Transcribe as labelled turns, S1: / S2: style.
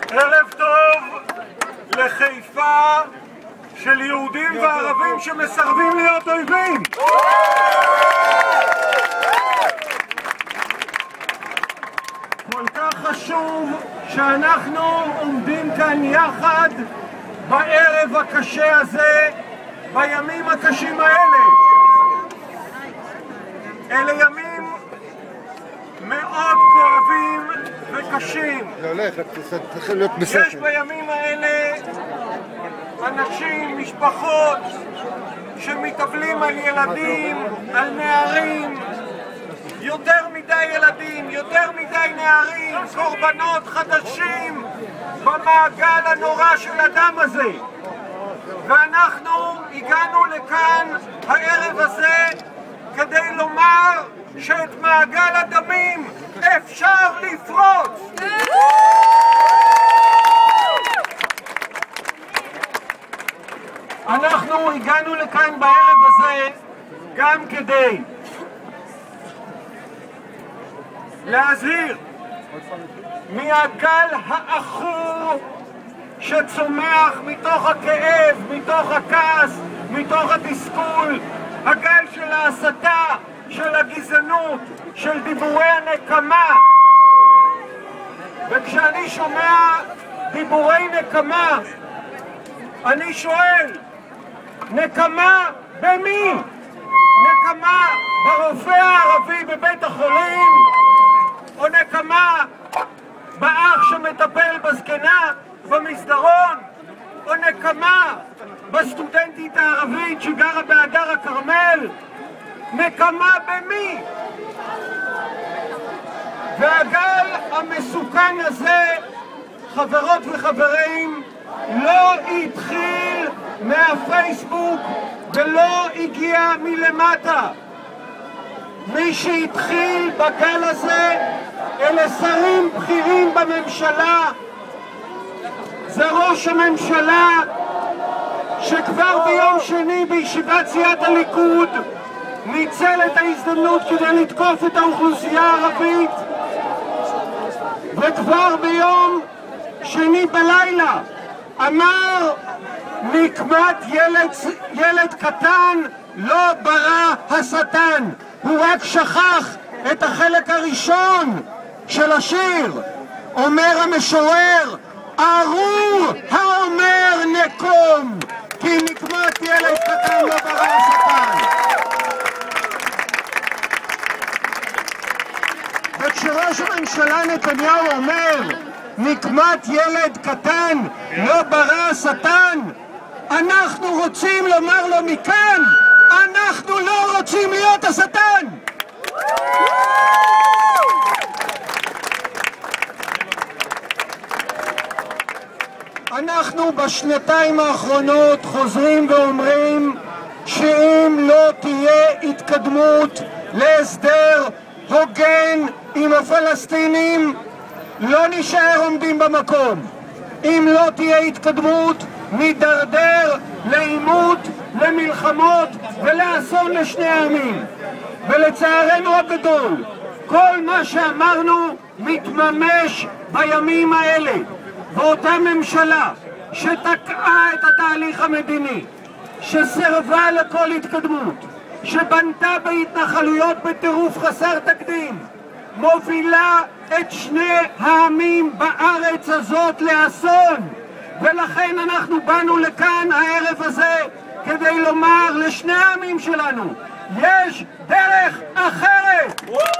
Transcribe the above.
S1: ערב טוב לחיפה של יהודים וערבים שמסרבים להיות אויבים. כל כך חשוב שאנחנו עומדים כאן יחד בערב הקשה הזה, בימים הקשים האלה. אלה ימים מאוד כואבים וקשים. יש בימים האלה אנשים, משפחות שמתאבלים על ילדים, על נערים, יותר מדי ילדים, יותר מדי נערים, קורבנות חדשים במעגל הנורא של הדם הזה. ואנחנו הגענו לכאן הערב הזה כדי לומר שאת מעגל הדמים אפשר לפרוץ. אנחנו הגענו לכאן בערב הזה גם כדי להזהיר מהגל העכור שצומח מתוך הכאב, מתוך הכעס, מתוך התסכול, הגל של ההסתה, של הגזענות, של דיבורי הנקמה. וכשאני שומע דיבורי נקמה, אני שואל, נקמה במי? נקמה ברופא הערבי בבית החולים? או נקמה באח שמטפל בזקנה במסדרון? או נקמה בסטודנטית הערבית שגרה בהדר הכרמל? נקמה במי? והגל המסוכן הזה, חברות וחברים, לא התחיל מהפייסבוק ולא הגיע מלמטה. מי שהתחיל בגל הזה אלה שרים בכירים בממשלה. זה ראש הממשלה שכבר ביום שני בישיבת סיעת הליכוד ניצל את ההזדמנות כדי לתקוף את האוכלוסייה הערבית, וכבר ביום שני בלילה אמר נקמת ילד קטן לא ברא השטן. הוא רק שכח את החלק הראשון של השיר. אומר המשורר, ארור האומר נקום, כי נקמת ילד קטן לא ברא השטן. וכשראש הממשלה נתניהו אומר נקמת ילד קטן לא ברא השטן, אנחנו רוצים לומר לו מכאן, אנחנו לא רוצים להיות השטן. אנחנו בשנתיים האחרונות חוזרים ואומרים שאם לא תהיה התקדמות להסדר הוגן עם הפלסטינים, לא נשאר עומדים במקום. אם לא תהיה התקדמות, נידרדר לעימות, למלחמות ולאסון לשני העמים. ולצערנו הגדול, כל מה שאמרנו מתממש בימים האלה. ואותה ממשלה שתקעה את התהליך המדיני, שסרבה לכל התקדמות, שבנתה בהתנחלויות בטירוף חסר תקדים, מובילה את שני העמים בארץ הזאת לאסון. ולכן אנחנו באנו לכאן הערב הזה כדי לומר לשני העמים שלנו, יש דרך אחרת.